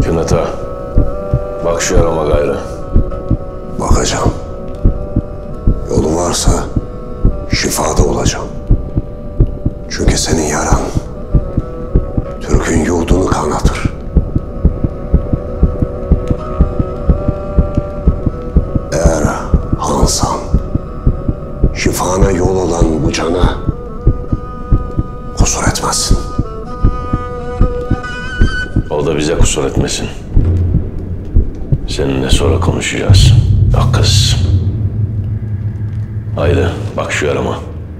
Künat ağa, bak şu yarama gayrı. Bakacağım. Yolu varsa şifada olacağım. Çünkü senin yaran Türk'ün yurdunu kanatır. Eğer hansan şifana yol olan bu cana kusur etmezsin. O da bize kusur etmesin. Seninle sonra konuşacağız. Bak kız. Haydi bak şu yarama.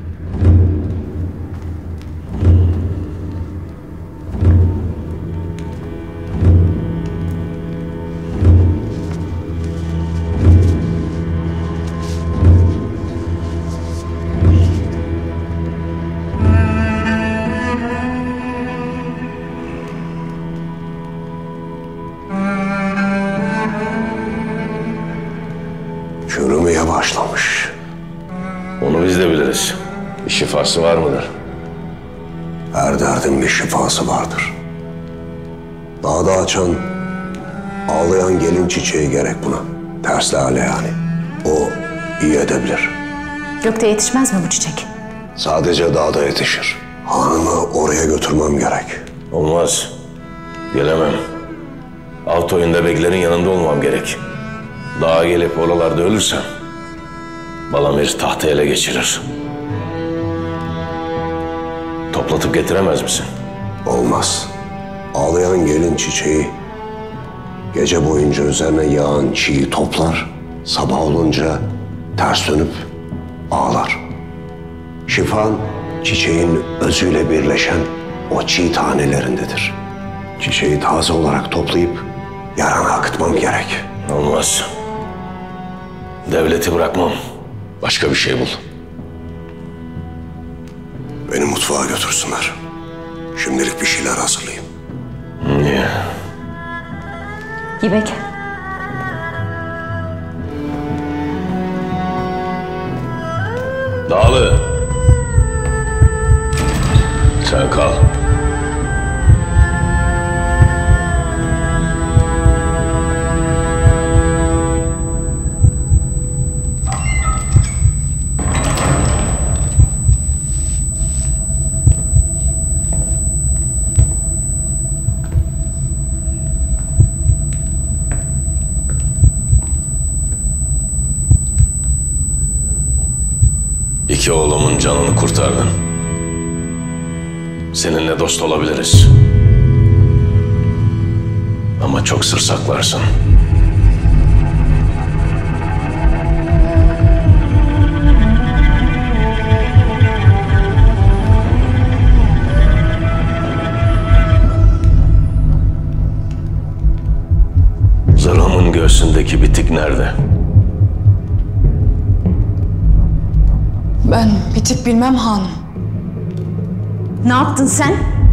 Çürümeye başlamış. Onu biz de biliriz. Bir şifası var mıdır? Her derdin bir şifası vardır. Dağda açan, ağlayan gelin çiçeği gerek buna. Ters lale yani. O iyi edebilir. Gökte yetişmez mi bu çiçek? Sadece dağda yetişir. Hanımı oraya götürmem gerek. Olmaz. Gelemem. Alt oyunda beklerin yanında olmam gerek. Dağa gelip oralarda ölürsem Balamir tahtı ele geçirir. Toplatıp getiremez misin? Olmaz. Ağlayan gelin çiçeği gece boyunca üzerine yağan çiği toplar, sabah olunca ters dönüp ağlar. Şifan çiçeğin özüyle birleşen o çiğ tanelerindedir. Çiçeği taze olarak toplayıp yarana akıtmam gerek. Olmaz. Devleti bırakmam. Başka bir şey bul. Beni mutfağa götürsünler. Şimdilik bir şeyler hazırlayayım. Niye? Gibek. Dağlı. Sen kal. İki oğlumun canını kurtardın. Seninle dost olabiliriz. Ama çok sır saklarsın. Zırhımın göğsündeki bitik nerede? Ben bitik bilmem hanım. Ne yaptın sen?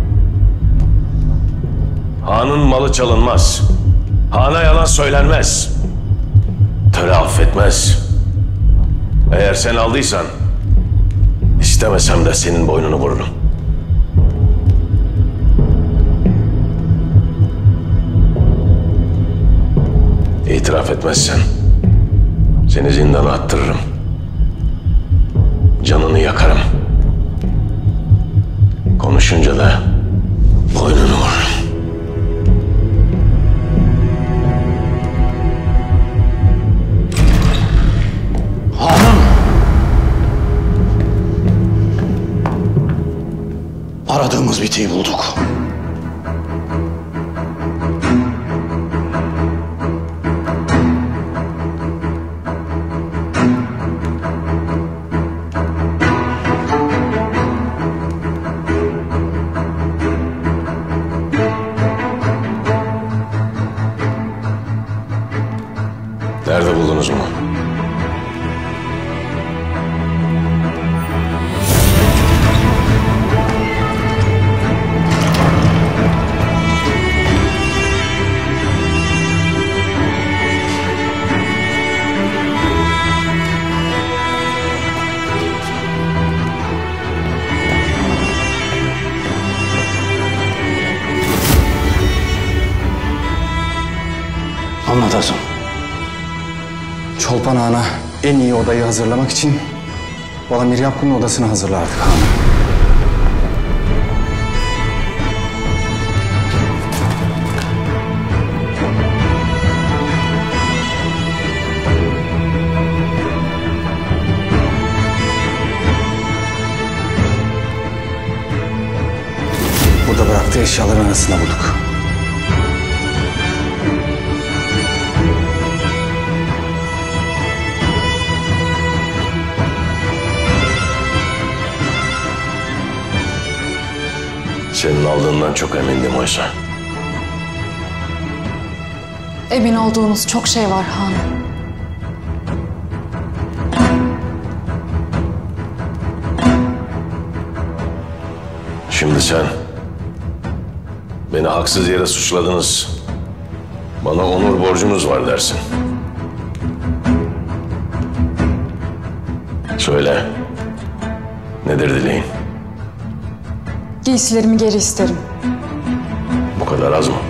Hanın malı çalınmaz. Hana yalan söylenmez. Töre affetmez. Eğer sen aldıysan, istemesem de senin boynunu vururum. İtiraf etmezsen, seni zindana attırırım. Canını yakarım. Konuşunca da boynunu vururum. Hanım! Aradığımız bitiği bulduk. Nerede buldunuz mu? Anlatasın. Çolpan Ağa'na en iyi odayı hazırlamak için Balamir Yapkun'un odasını hazırlardık hanım. Burada bıraktığı eşyaların arasında bulduk. Senin aldığından çok emindim oysa. Emin olduğunuz çok şey var hanım. Şimdi sen beni haksız yere suçladınız. Bana onur borcunuz var dersin. Söyle. Nedir dileğin? Giysilerimi geri isterim. Bu kadar az mı?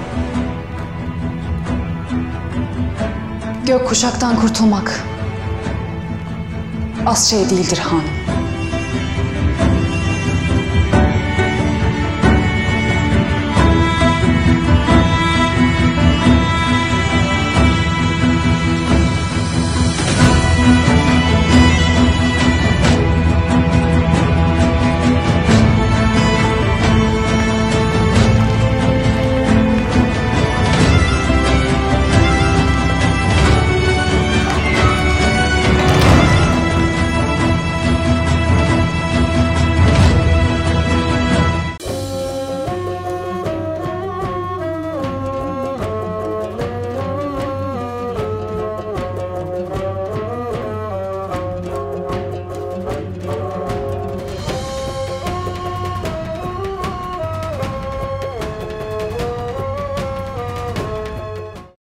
Gökkuşaktan kurtulmak az şey değildir hanım.